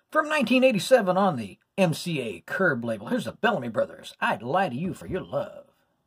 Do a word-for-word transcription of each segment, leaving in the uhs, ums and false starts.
From nineteen eighty-seven on the M C A Curb label, here's the Bellamy Brothers. I'd lie to you for your love.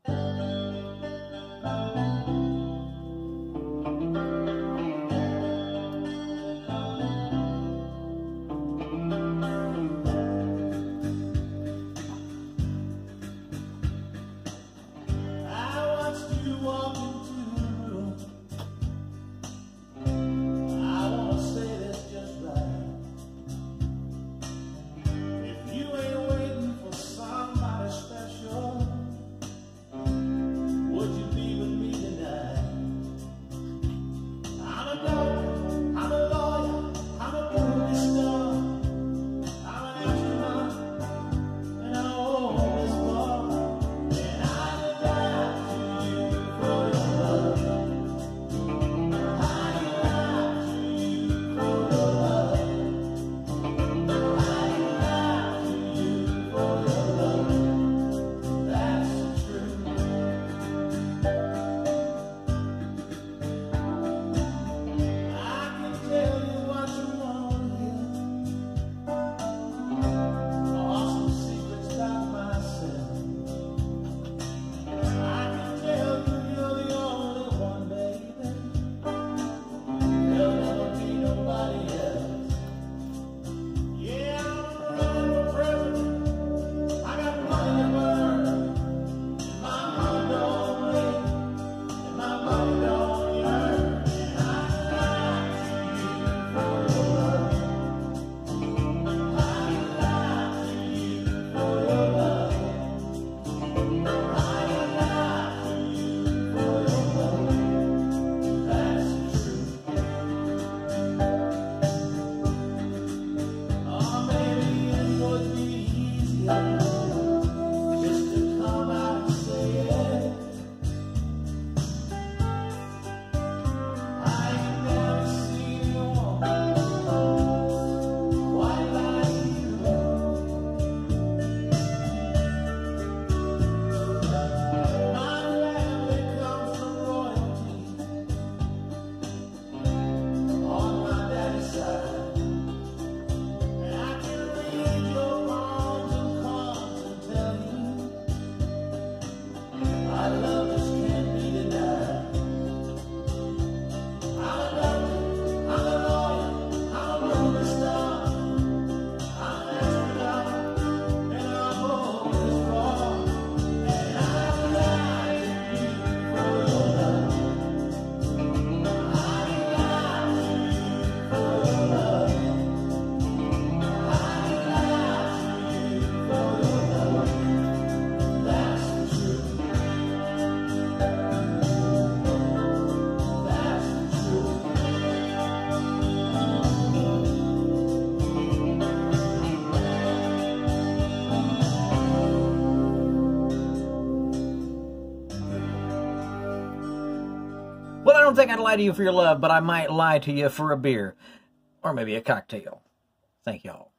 Well, I don't think I'd lie to you for your love, but I might lie to you for a beer. Or maybe a cocktail. Thank y'all.